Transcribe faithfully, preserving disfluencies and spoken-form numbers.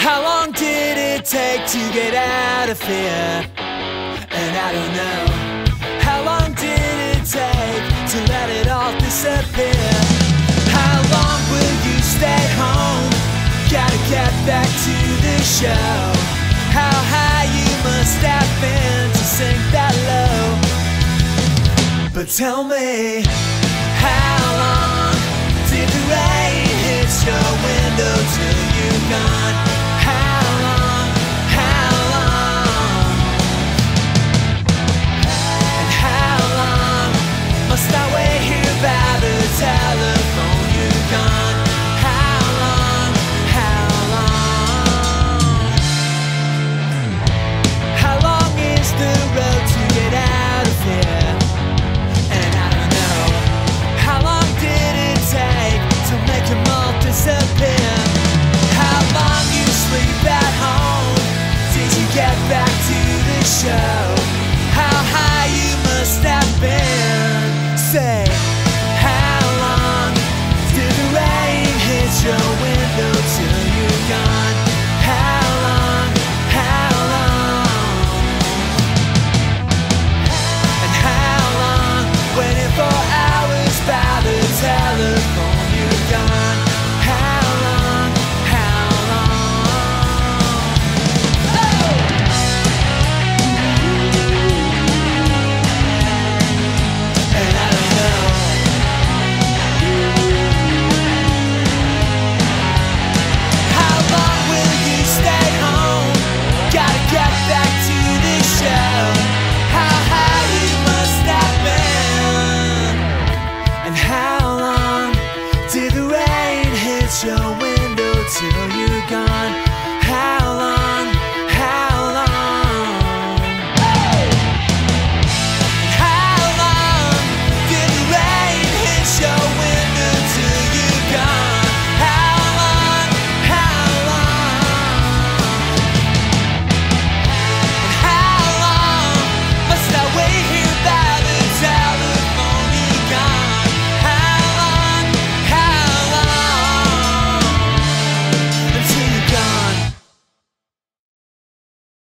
How long did it take to get out of here? And I don't know. How long did it take to let it all disappear? How long will you stay home? Gotta get back to the show. How high you must have been to sink that low. But tell me, how long did the rain hit your window tonight?